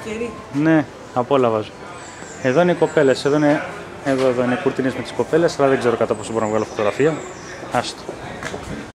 κερί. Ναι, απ' όλα βάζω. Εδώ είναι οι κοπέλες, εδώ είναι οι κουρτίνες με τις κοπέλες, αλλά δεν ξέρω κατά πόσο μπορώ να βγάλω φωτογραφία. Άστο.